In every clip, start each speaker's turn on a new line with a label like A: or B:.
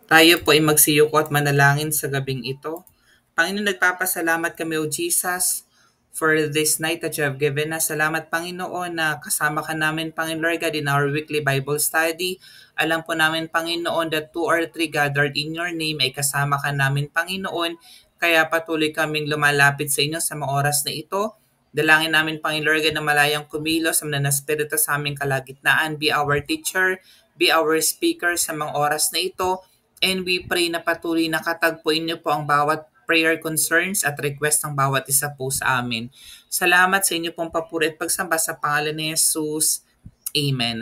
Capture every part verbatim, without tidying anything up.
A: Tayo po ay magsiyuko at manalangin sa gabing ito. Panginoon, nagpapasalamat kami, O Jesus, for this night that you have given us. Salamat, Panginoon, na kasama ka namin, Panginoon Lord God, in our weekly Bible study. Alam po namin, Panginoon, that two or three gathered in your name ay kasama ka namin, Panginoon. Kaya patuloy kaming lumalapit sa inyo sa mga oras na ito. Dalangin namin, Panginoon Lord God, na malayang kumilos sa mga Espiritu sa aming kalagitnaan. Be our teacher, be our speaker sa mga oras na ito. And we pray na patuloy na katagpuin niyo po ang bawat prayer concerns at request ng bawat isa po sa amin. Salamat sa inyo pong papuri at pagsamba sa pangalan ni Jesus. Amen.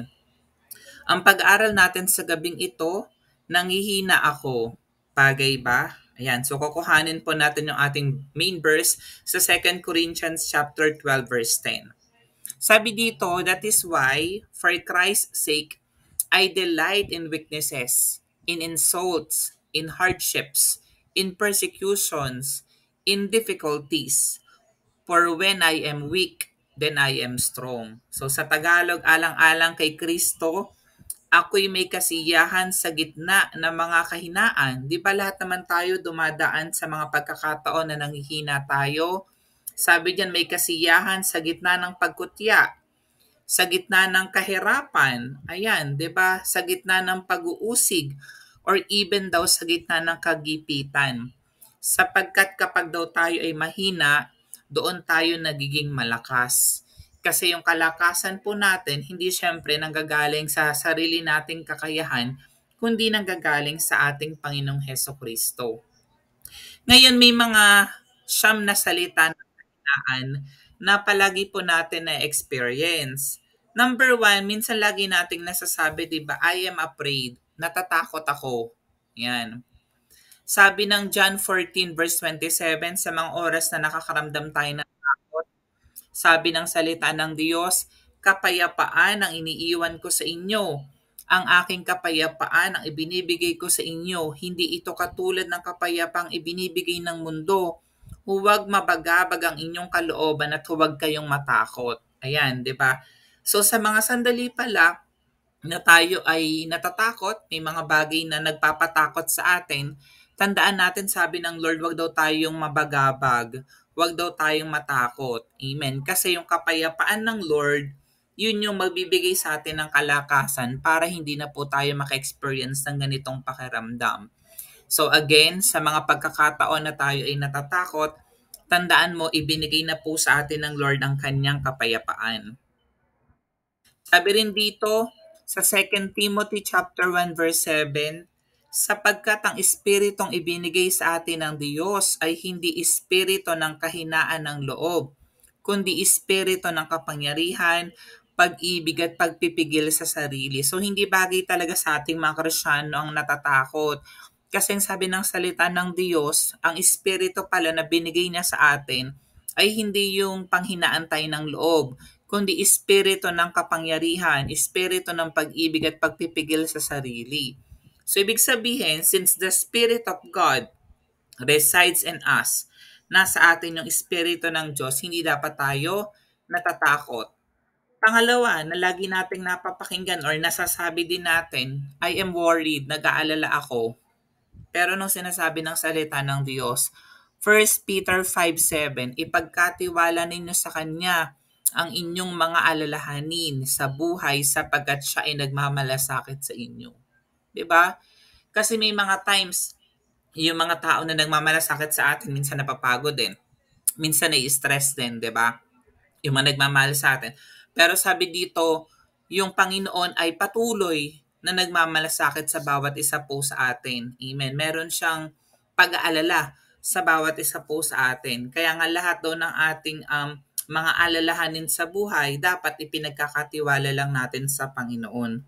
A: Ang pag-aaral natin sa gabing ito, Nanghihina Ako, Bagay Ba? Ayan, so kukuhanin po natin yung ating main verse sa Second Corinthians chapter twelve verse ten. Sabi dito, that is why, for Christ's sake, I delight in weaknesses, in insults, in hardships, in persecutions, in difficulties. For when I am weak, then I am strong. So sa Tagalog, alang-alang kay Cristo, ako'y may kasiyahan sa gitna ng mga kahinaan. Di ba lahat naman tayo dumadaan sa mga pagkakataon na nanghihina tayo? Sabi diyan, may kasiyahan sa gitna ng pagkutya, sa gitna ng kahirapan, ayan, 'di ba? Sa gitna ng pag-uusig or even daw sa gitna ng kagipitan. Sapagkat kapag daw tayo ay mahina, doon tayo nagiging malakas. Kasi yung kalakasan po natin, hindi syempre nanggagaling sa sarili nating kakayahan, kundi nanggagaling sa ating Panginoong Heso Kristo. Ngayon may mga siyam na salita na kahinaan na palagi po natin na experience. Number one, minsan lagi nating nasasabi, di ba, I am afraid, natatakot ako. Yan. Sabi ng John fourteen verse twenty-seven, sa mga oras na nakakaramdam tayo ng takot, sabi ng salita ng Diyos, kapayapaan ang iniiwan ko sa inyo. Ang aking kapayapaan ang ibinibigay ko sa inyo. Hindi ito katulad ng kapayapang ibinibigay ng mundo. Huwag mabagabag ang inyong kalooban at huwag kayong matakot. Ayan, di ba? So sa mga sandali pala na tayo ay natatakot, may mga bagay na nagpapatakot sa atin, tandaan natin, sabi ng Lord, wag daw tayong mabagabag. Wag daw tayong matakot. Amen. Kasi yung kapayapaan ng Lord, yun yung magbibigay sa atin ng kalakasan para hindi na po tayo maka-experience ng ganitong pakiramdam. So again, sa mga pagkakataon na tayo ay natatakot, tandaan mo, ibinigay na po sa atin ng Lord ang kanyang kapayapaan. Sabi rin dito sa Second Timothy chapter one verse seven, sapagkat ang espiritong ibinigay sa atin ng Diyos ay hindi espiritu ng kahinaan ng loob, kundi espiritu ng kapangyarihan, pag-ibig at pagpipigil sa sarili. So hindi bagay talaga sa ating mga Kristyano ang natatakot. Kasi sabi ng salita ng Diyos, ang espiritu pala na binigay niya sa atin ay hindi yung panghinaan tayo ng loob, kundi espiritu ng kapangyarihan, espiritu ng pag-ibig at pagpipigil sa sarili. So ibig sabihin, since the Spirit of God resides in us, nasa atin yung espiritu ng Diyos, hindi dapat tayo natatakot. Pangalawa, na lagi nating napapakinggan or nasasabi din natin, I am worried, nag-aalala ako. Pero nung sinasabi ng salita ng Diyos, First Peter five seven, ipagkatiwala ninyo sa Kanya ang inyong mga alalahanin sa buhay sapagkat siya ay nagmamalasakit sa inyo. 'Di ba? Kasi may mga times, yung mga tao na nagmamalasakit sa atin, minsan napapagod din. Minsan nai-stress din, 'di ba? Yung mga nagmamahal sa atin. Pero sabi dito, yung Panginoon ay patuloy na nagmamalasakit sa bawat isa po sa atin. Amen. Meron siyang pag-aalala sa bawat isa po sa atin. Kaya nga lahat daw ng ating um, mga alalahanin sa buhay, dapat ipinagkakatiwala lang natin sa Panginoon.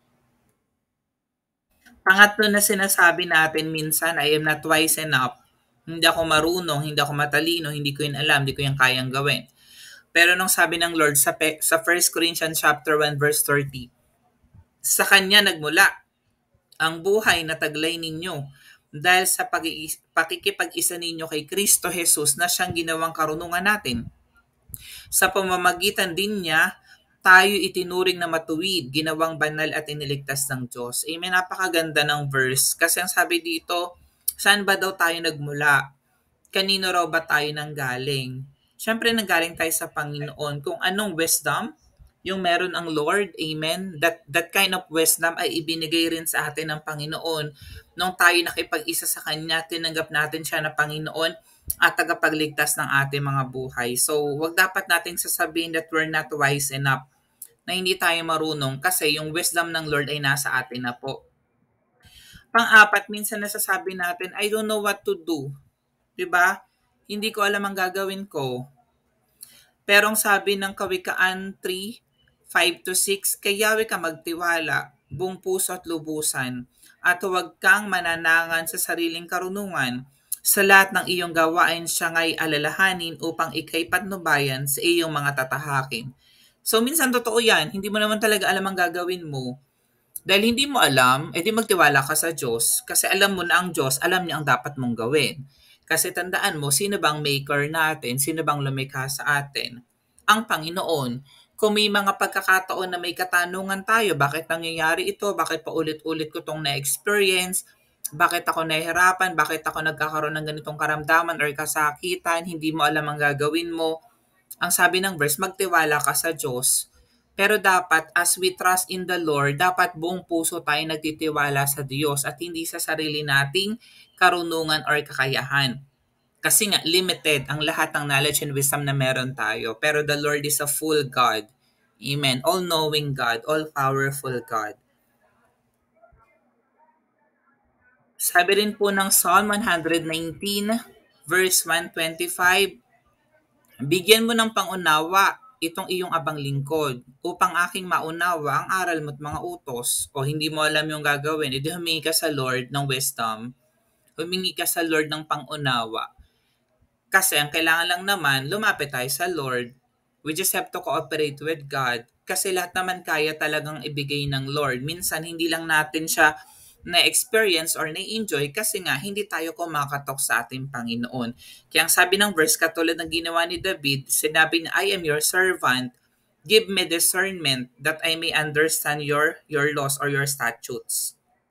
A: Pangatlo na sinasabi natin minsan, I am not wise enough. Hindi ako marunong, hindi ako matalino, hindi ko yun alam, hindi ko yung kayang gawin. Pero nung sabi ng Lord sa, sa First Corinthians chapter one verse thirty, sa Kanya nagmula ang buhay na taglay ninyo dahil sa pakikipag-isa ninyo kay Cristo Jesus na siyang ginawang karunungan natin. Sa pamamagitan din niya, tayo itinuring na matuwid, ginawang banal at iniligtas ng Diyos. Amen. Napakaganda ng verse. Kasi ang sabi dito, saan ba daw tayo nagmula? Kanino raw ba tayo nanggaling? Siyempre, nanggaling tayo sa Panginoon. Kung anong wisdom, yung meron ang Lord, amen, that, that kind of wisdom ay ibinigay rin sa atin ng Panginoon. Nung tayo nakipag-isa sa Kanya, tinanggap natin siya na Panginoon at tagapagligtas ng ating mga buhay. So, wag dapat nating sasabihin that we're not wise enough, na hindi tayo marunong kasi yung wisdom ng Lord ay nasa atin na po. Pang-apat, minsan nasasabi natin, I don't know what to do. 'Di ba? Hindi ko alam ang gagawin ko. Pero ang sabi ng Kawikaan three, five to six, kay Yahweh ka magtiwala, buong puso at lubusan, at huwag kang mananangan sa sariling karunungan. Sa lahat ng iyong gawain siya nga'y alalahanin upang ikay patnubayan sa iyong mga tatahakin. So minsan totoo yan, hindi mo naman talaga alam ang gagawin mo. Dahil hindi mo alam, edi magtiwala ka sa Diyos. Kasi alam mo na ang Diyos, alam niya ang dapat mong gawin. Kasi tandaan mo, sino bang maker natin? Sino bang lumikha sa atin? Ang Panginoon. Kung may mga pagkakataon na may katanungan tayo, bakit nangyayari ito? Bakit paulit-ulit ko itong na-experience? Bakit ako nahihirapan? Bakit ako nagkakaroon ng ganitong karamdaman or kasakitan? Hindi mo alam ang gagawin mo. Ang sabi ng verse, magtiwala ka sa Diyos. Pero dapat, as we trust in the Lord, dapat buong puso tayo nagtitiwala sa Diyos at hindi sa sarili nating karunungan or kakayahan. Kasi nga, limited ang lahat ng knowledge and wisdom na meron tayo. Pero the Lord is a full God. Amen. All-knowing God, all-powerful God. Sabi rin po ng Psalm one nineteen, verse one twenty-five, bigyan mo ng pangunawa itong iyong abang lingkod upang aking maunawa ang aral mo't mga utos. O hindi mo alam yung gagawin, edi humingi ka sa Lord ng wisdom, humingi ka sa Lord ng pangunawa. Kasi ang kailangan lang naman, lumapit tayo sa Lord. We just have to cooperate with God. Kasi lahat naman kaya talagang ibigay ng Lord. Minsan hindi lang natin siya na-experience or na-enjoy kasi nga hindi tayo kumakatok sa ating Panginoon. Kaya ang sabi ng verse, katulad ng ginawa ni David, sinabi niya, I am your servant. Give me discernment that I may understand your, your laws or your statutes.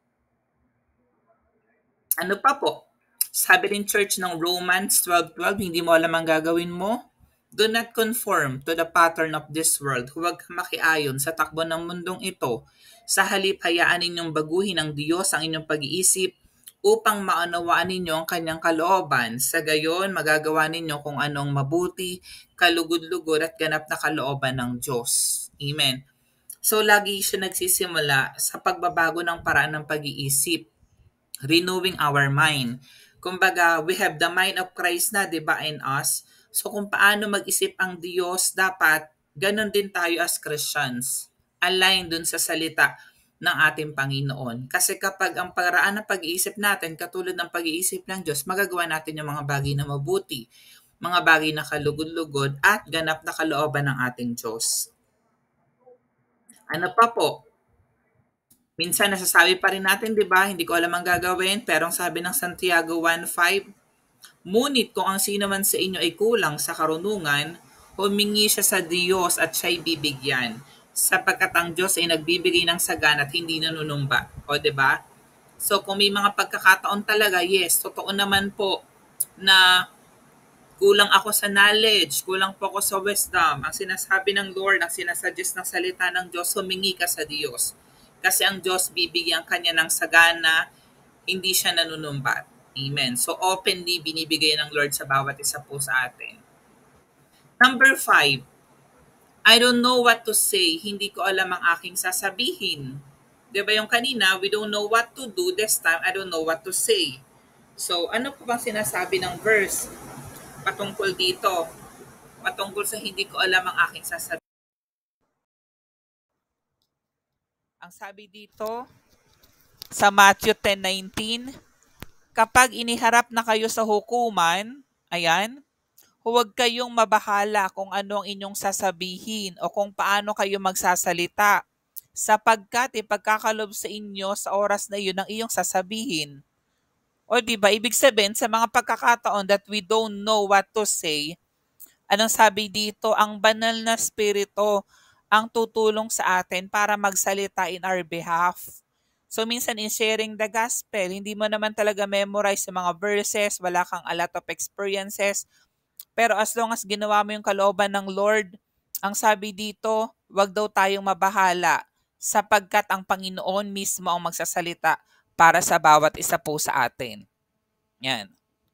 A: Ano pa po? Sabi rin church ng Romans twelve twelve, hindi mo alam ang gagawin mo? Do not conform to the pattern of this world. Huwag makiayon sa takbo ng mundong ito. Sa halip, hayaan ninyong baguhin ng Diyos ang inyong pag-iisip upang maunawaan ninyo ang kanyang kalooban. Sa gayon, magagawa ninyo kung anong mabuti, kalugod-lugod at ganap na kalooban ng Diyos. Amen. So, lagi siya nagsisimula sa pagbabago ng paraan ng pag-iisip, renewing our mind. Kumbaga, we have the mind of Christ na, di ba, in us. So, kung paano mag-isip ang Diyos, dapat ganon din tayo as Christians. Align dun sa salita ng ating Panginoon. Kasi kapag ang paraan ng pag-iisip natin, katulad ng pag-iisip ng Diyos, magagawa natin yung mga bagay na mabuti, mga bagay na kalugod-lugod, at ganap na kalooban ng ating Diyos. Ano pa po? Minsan nasasabi pa rin natin, di ba, hindi ko alam ang gagawin, pero ang sabi ng Santiago one five, ngunit kung ang sino man sa inyo ay kulang sa karunungan, humingi siya sa Diyos at siya'y bibigyan. Sapagkat ang Diyos ay nagbibigay ng sagana at hindi nanunumba. O, di ba? So, kung may mga pagkakataon talaga, yes, totoo naman po na kulang ako sa knowledge, kulang po ako sa wisdom. Ang sinasabi ng Lord, ang sinasuggest ng salita ng Diyos, humingi ka sa Diyos. Kasi ang Diyos bibigyan kanya ng sagana, hindi siya nanunumbat. Amen. So openly binibigay ng Lord sa bawat isa po sa atin. Number five, I don't know what to say. Hindi ko alam ang aking sasabihin. Diba yung kanina, we don't know what to do. This time, I don't know what to say. So ano po bang sinasabi ng verse patungkol dito? Patungkol sa hindi ko alam ang aking sasabihin. Ang sabi dito sa Matthew ten nineteen, kapag iniharap na kayo sa hukuman, ayan, huwag kayong mabahala kung ano ang inyong sasabihin o kung paano kayo magsasalita, sapagkat ipagkakalob sa inyo sa oras na iyon ang iyong sasabihin. O diba, ibig sabihin sa mga pagkakataon that we don't know what to say, anong sabi dito? Ang banal na spirito ang tutulong sa atin para magsalita in our behalf. So minsan in sharing the gospel, hindi mo naman talaga memorize sa mga verses, wala kang a lot of experiences, pero as long as ginawa mo yung kalooban ng Lord, ang sabi dito, wag daw tayong mabahala sapagkat ang Panginoon mismo ang magsasalita para sa bawat isa po sa atin. Yan.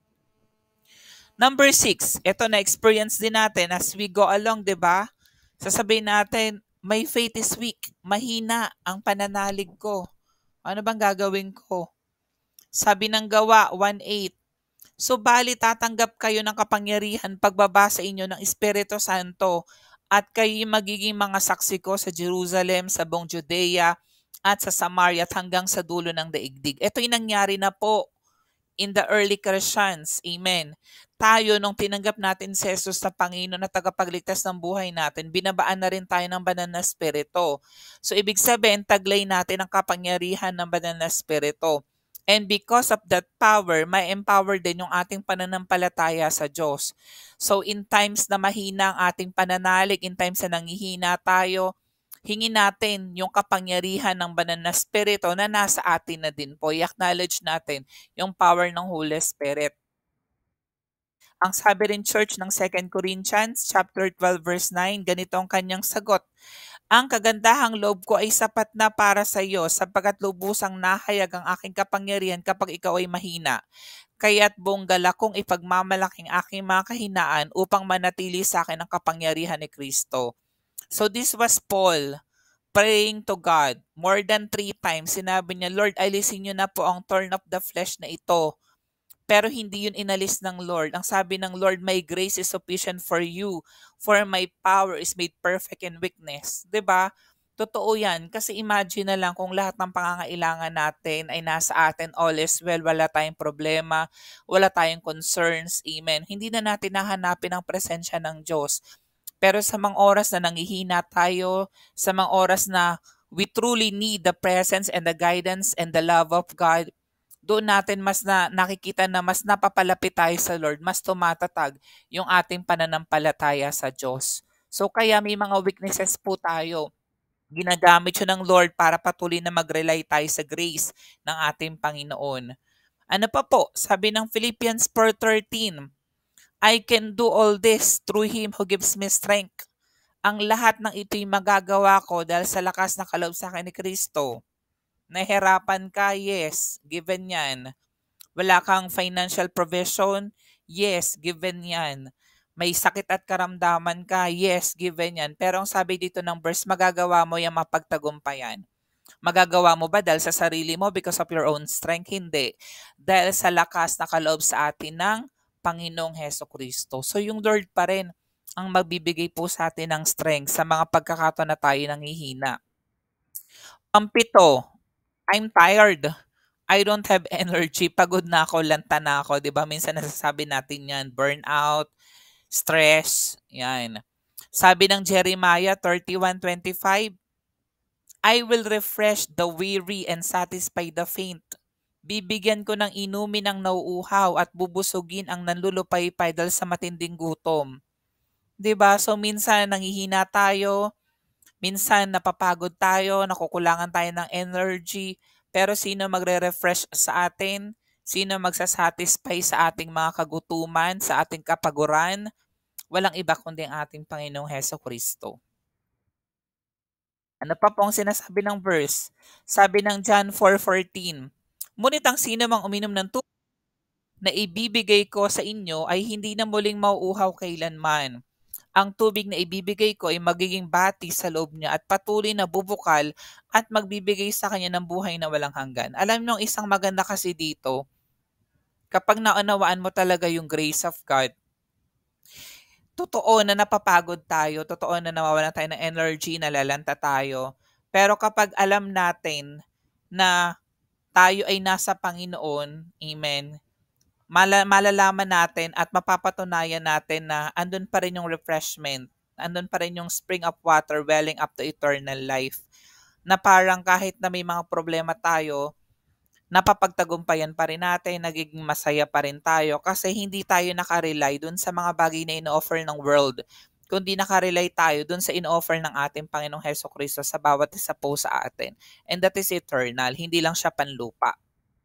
A: Number six, ito na experience din natin as we go along, di ba? Sasabihin natin, my faith is weak, mahina ang pananalig ko. Ano bang gagawin ko? Sabi ng Gawa one eight, subalit tatanggap kayo ng kapangyarihan pagbaba sa inyo ng Espiritu Santo at kayo magiging mga saksi ko sa Jerusalem, sa buong Judea at sa Samaria at hanggang sa dulo ng daigdig. Ito'y nangyari na po in the early Christians. Amen. Tayo, nung tinanggap natin si Jesus na Panginoon na tagapagligtas ng buhay natin, binabaan na rin tayo ng banal na Espiritu. So, ibig sabihin, taglay natin ang kapangyarihan ng banal na Espiritu. And because of that power, may empower din yung ating pananampalataya sa Diyos. So, in times na mahina ang ating pananalig, in times na nanghihina tayo, hingin natin yung kapangyarihan ng banal na Espiritu na nasa atin na din po. I-acknowledge natin yung power ng Holy Spirit. Ang sabi rin church ng Second Corinthians chapter twelve verse nine, ganito ang kanyang sagot. Ang kagandahang loob ko ay sapat na para sa iyo sapagkat lubusang nahayag ang aking kapangyarihan kapag ikaw ay mahina. Kaya't buong galak kong ipagmamalaking aking mga kahinaan upang manatili sa akin ang kapangyarihan ni Cristo. So this was Paul praying to God. More than three times, sinabi niya, Lord, alisin niyo na po ang thorn of the flesh na ito. Pero hindi yun inalis ng Lord. Ang sabi ng Lord, my grace is sufficient for you, for my power is made perfect in weakness. 'Di ba? Totoo yan. Kasi imagine na lang kung lahat ng pangangailangan natin ay nasa atin, all is well, wala tayong problema, wala tayong concerns. Amen. Hindi na natin nahanapin ang presensya ng Diyos. Pero sa mga oras na nanghihina tayo, sa mga oras na we truly need the presence and the guidance and the love of God, doon natin mas na nakikita na mas napapalapit tayo sa Lord, mas tumatatag yung ating pananampalataya sa Diyos. So kaya may mga weaknesses po tayo. Ginagamit yun ng Lord para patuloy na mag-rely tayo sa grace ng ating Panginoon. Ano pa po? Sabi ng Philippians four thirteen, I can do all this through Him who gives me strength. Ang lahat ng ito'y magagawa ko dahil sa lakas na kaloob sa akin ni Cristo. Nahirapan ka? Yes, given yan. Wala kang financial provision? Yes, given yan. May sakit at karamdaman ka? Yes, given yan. Pero ang sabi dito ng verse, magagawa mo yung mapagtagumpayan. Magagawa mo ba dahil sa sarili mo because of your own strength? Hindi. Dahil sa lakas na kaloob sa atin ng Panginoong Heso Kristo. So yung Lord pa rin ang magbibigay po sa atin ng strength sa mga pagkakataon na tayo nanghihina. Pampito, I'm tired. I don't have energy. Pagod na ako, lanta na ako. Diba? Minsan nasasabi natin yan. Burnout, stress, yan. Sabi ng Jeremiah thirty-one twenty-five, I will refresh the weary and satisfy the faint. Bibigyan ko ng inumin ang nauuhaw at bubusugin ang nanlulupaypay dahil sa matinding gutom. 'Di ba? So minsan nanghihina tayo, minsan napapagod tayo, nakukulangan tayo ng energy, pero sino magre-refresh sa atin? Sino magsasatisfy sa ating mga kagutuman, sa ating kapaguran? Walang iba kundi ang ating Panginoong Heso Kristo. Ano pa po ang sinasabi ng verse? Sabi ng John four fourteen, ngunit ang sino mang uminom ng tubig na ibibigay ko sa inyo ay hindi na muling mauuhaw kailanman. Ang tubig na ibibigay ko ay magiging bati sa loob niya at patuloy na bubukal at magbibigay sa kanya ng buhay na walang hanggan. Alam niyo, isang maganda kasi dito, kapag naunawaan mo talaga yung grace of God, totoo na napapagod tayo, totoo na nawawalan tayo ng energy, nalalanta tayo. Pero kapag alam natin na tayo ay nasa Panginoon, amen, Mala- malalaman natin at mapapatunayan natin na andun pa rin yung refreshment, andun pa rin yung spring of water welling up to eternal life. Na parang kahit na may mga problema tayo, napapagtagumpayan pa rin natin, nagiging masaya pa rin tayo kasi hindi tayo nakarely dun sa mga bagay na ino-offer ng world, kundi nakarely tayo dun sa in-offer ng ating Panginoong Heso Kristo sa bawat isa po sa atin. And that is eternal, hindi lang siya panlupa.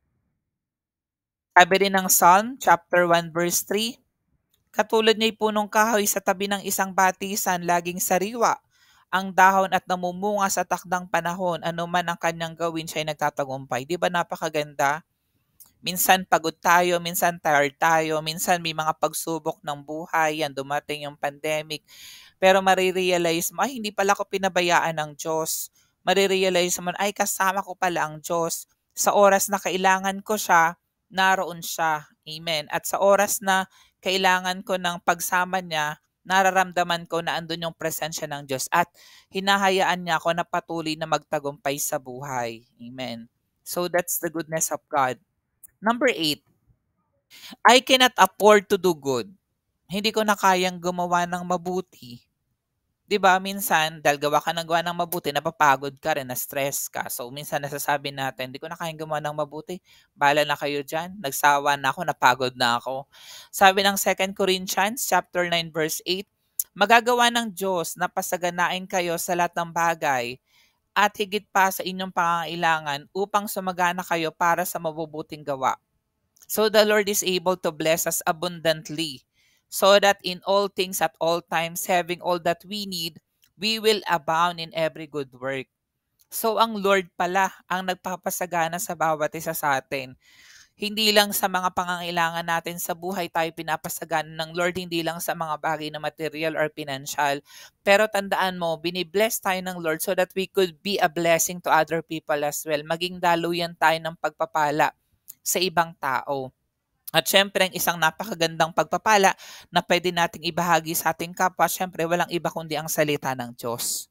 A: Sabi rin ng Psalm chapter one verse three, katulad niya'y punong kahoy sa tabi ng isang batisan, laging sariwa ang dahon at namumunga sa takdang panahon, anuman ang kanyang gawin siya'y nagtatagumpay. Di ba napakaganda? Minsan pagod tayo, minsan tired tayo, minsan may mga pagsubok ng buhay, yan dumating yung pandemic. Pero marirealize mo, ay hindi pala ako pinabayaan ng Diyos. Marirealize mo, ay kasama ko pala ang Diyos. Sa oras na kailangan ko siya, naroon siya. Amen. At sa oras na kailangan ko ng pagsama niya, nararamdaman ko na andun yung presensya ng Diyos. At hinahayaan niya ako na patuloy na magtagumpay sa buhay. Amen. So that's the goodness of God. Number eight, I cannot afford to do good. Hindi ko na kayang gumawa ng mabuti. 'Di ba minsan, dahil gawa ka ng gawa ng mabuti, napapagod ka rin, na-stress ka. So, minsan nasasabi natin, hindi ko na kayang gumawa ng mabuti. Bahala na kayo dyan. Nagsawa na ako, napagod na ako. Sabi ng Second Corinthians chapter nine verse eight, magagawa ng Diyos na pasaganain kayo sa lahat ng bagay at higit pa sa inyong pangangailangan upang sumagana kayo para sa mabubuting gawa. So the Lord is able to bless us abundantly, so that in all things at all times, having all that we need, we will abound in every good work. So ang Lord pala ang nagpapasagana sa bawat isa sa atin. Hindi lang sa mga pangangailangan natin sa buhay tayo pinapasagana ng Lord, hindi lang sa mga bagay na material or financial. Pero tandaan mo, binibless tayo ng Lord so that we could be a blessing to other people as well. Maging daluyan tayo ng pagpapala sa ibang tao. At syempre, ang isang napakagandang pagpapala na pwede nating ibahagi sa ating kapwa, syempre, walang iba kundi ang salita ng Diyos.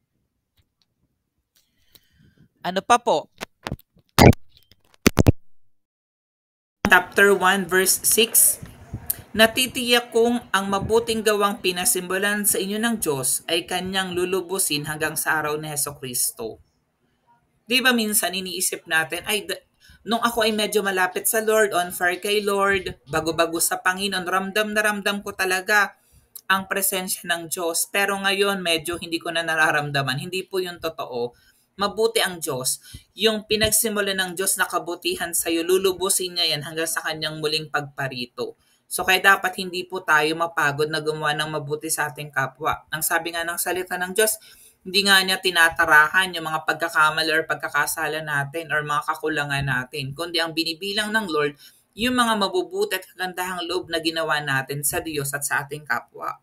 A: Ano pa po? Chapter one, verse six, natitiyak kong ang mabuting gawang pinasimbolan sa inyo ng Diyos ay kanyang lulubusin hanggang sa araw ni Heso Kristo. Di ba minsan iniisip natin, ay, nung ako ay medyo malapit sa Lord, on fire kay Lord, bago-bago sa Panginoon, ramdam na ramdam ko talaga ang presensya ng Diyos. Pero ngayon, medyo hindi ko na nararamdaman. Hindi po yung totoo. Mabuti ang Diyos. Yung pinagsimula ng Diyos na kabutihan sa'yo, lulubusin niya yan hanggang sa kanyang muling pagparito. So kaya dapat hindi po tayo mapagod na gumawa ng mabuti sa ating kapwa. Ang sabi nga ng salita ng Diyos, hindi nga niya tinatarahan yung mga pagkakamali or pagkakasala natin or mga kakulangan natin, kundi ang binibilang ng Lord, yung mga mabubuti at kagandahang loob na ginawa natin sa Diyos at sa ating kapwa.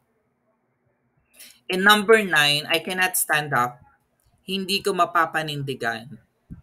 A: And number nine, I cannot stand up. Hindi ko mapapanindigan.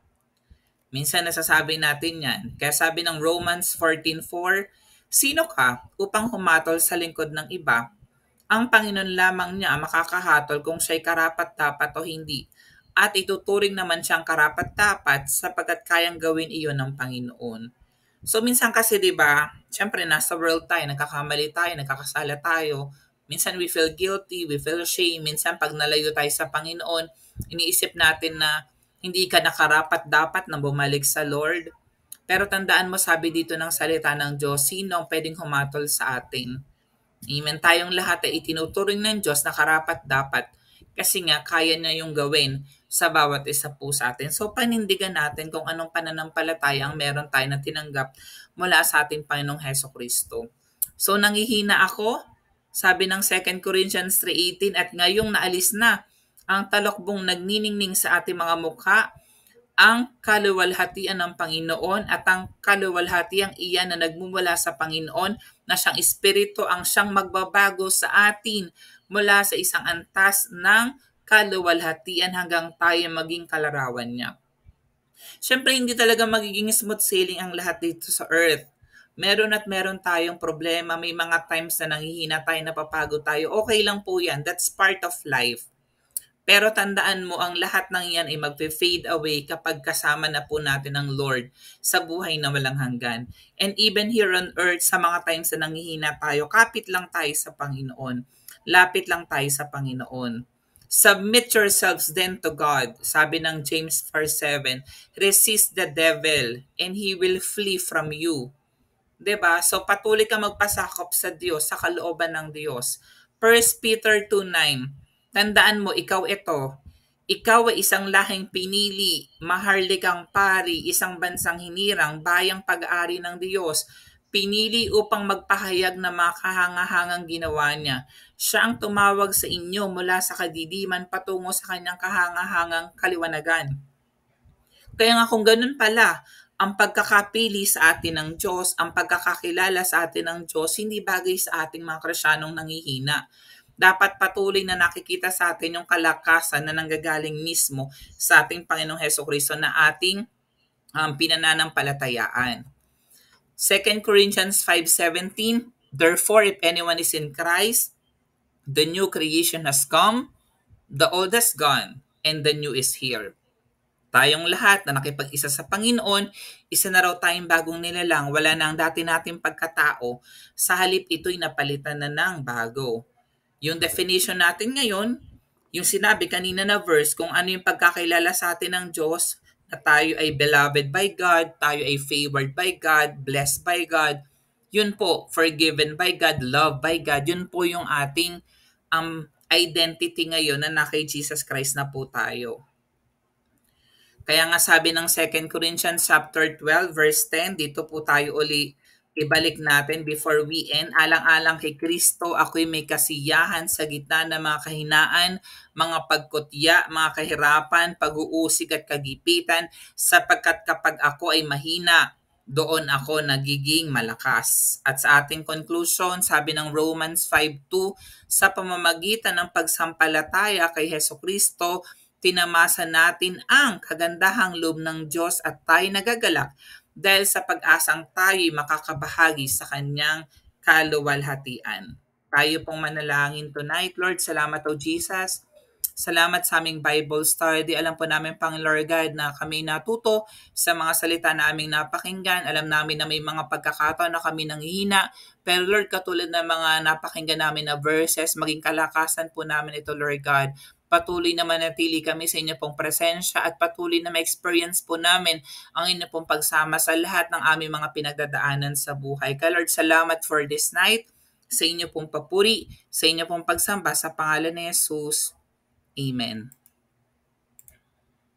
A: Minsan nasasabi natin yan. Kaya sabi ng Romans fourteen four, sino ka upang humatol sa lingkod ng iba? Ang Panginoon lamang niya ang makakahatol kung siya'y karapat-dapat o hindi. At ituturing naman siyang karapat-dapat sapagkat kayang gawin iyon ng Panginoon. So minsan kasi 'di ba, syempre nasa world tayo, nagkakamali tayo, nagkakasala tayo. Minsan we feel guilty, we feel shame. Minsan pag nalayo tayo sa Panginoon, iniisip natin na hindi ka nakarapat-dapat na bumalik sa Lord. Pero tandaan mo, sabi dito ng salita ng Diyos, sino ang pwedeng humatol sa atin? Amen. Tayong lahat ay itinuturing ng Diyos na karapat-dapat kasi nga kaya niya yung gawin sa bawat isa po sa atin. So panindigan natin kung anong pananampalataya ang meron tayo na tinanggap mula sa ating Panginoong Heso Kristo. So nanghihina ako, sabi ng Second Corinthians three eighteen, at ngayong naalis na ang talokbong nagniningning sa ating mga mukha, ang kaluwalhatian ng Panginoon at ang kaluwalhatiang iyan na nagmumula sa Panginoon na siyang Espiritu ang siyang magbabago sa atin mula sa isang antas ng kaluwalhatian hanggang tayo maging kalarawan niya. Siyempre, hindi talaga magiging smooth sailing ang lahat dito sa earth. Meron at meron tayong problema, may mga times na nanghihina tayo, napapagod tayo. Okay lang po yan, that's part of life. Pero tandaan mo, ang lahat ng yan ay mag-fade away kapag kasama na po natin ang Lord sa buhay na walang hanggan. And even here on earth, sa mga times na nanghihina tayo, kapit lang tayo sa Panginoon. Lapit lang tayo sa Panginoon. Submit yourselves then to God. Sabi ng James four seven, resist the devil and he will flee from you. Diba? So patuloy ka magpasakop sa Diyos, sa kalooban ng Diyos, First Peter two nine. Tandaan mo, ikaw ito. Ikaw ay isang lahing pinili, maharlikang pari, isang bansang hinirang, bayang pag-aari ng Diyos. Pinili upang magpahayag na mga kahangahangang ginawa niya. Siya ang tumawag sa inyo mula sa kadiliman patungo sa kanyang kahangahangang kaliwanagan. Kaya nga kung ganun pala, ang pagkakapili sa atin ng Diyos, ang pagkakakilala sa atin ng Diyos, hindi bagay sa ating mga Kristiyanong nanghihina. Dapat patuloy na nakikita sa atin yung kalakasan na nanggagaling mismo sa ating Panginoong Hesukristo na ating um, pinananampalatayaan. Second Corinthians five seventeen, therefore if anyone is in Christ, the new creation has come, the old has gone, and the new is here. Tayong lahat na nakipag-isa sa Panginoon, isa na raw tayong bagong nilalang, wala na ang dati nating pagkatao, sa halip ito'y napalitan na ng bago. Yung definition natin ngayon, yung sinabi kanina na verse, kung ano yung pagkakilala sa atin ng Diyos, na tayo ay beloved by God, tayo ay favored by God, blessed by God, yun po, forgiven by God, loved by God, yun po yung ating um, identity ngayon na na kay Jesus Christ na po tayo. Kaya nga sabi ng Second Corinthians chapter twelve verse ten, dito po tayo uli ibalik natin before we end. Alang-alang kay Cristo, ako'y may kasiyahan sa gitna ng mga kahinaan, mga pagkutya, mga kahirapan, pag-uusig at kagipitan, sapagkat kapag ako ay mahina, doon ako nagiging malakas. At sa ating conclusion, sabi ng Romans five two, sa pamamagitan ng pagsampalataya kay Hesukristo, tinamasa natin ang kagandahang loob ng Diyos at tayo nagagalak dahil sa pag-asang tayo'y makakabahagi sa kanyang kaluwalhatian. Tayo pong manalangin tonight. Lord, salamat o Jesus. Salamat sa aming Bible study. Alam po namin, Panginoon Lord God, na kami natuto sa mga salita na aming napakinggan. Alam namin na may mga pagkakataon na kami nanghihina. Pero Lord, katulad ng mga napakinggan namin na verses, maging kalakasan po namin ito, Lord God. Patuloy na manatili kami sa inyo pong presensya at patuloy na ma-experience po namin ang inyo pong pagsama sa lahat ng aming mga pinagdadaanan sa buhay. Kaya Lord, salamat for this night. Sa inyo pong papuri, sa inyo pong pagsamba sa pangalan ni Jesus. Amen.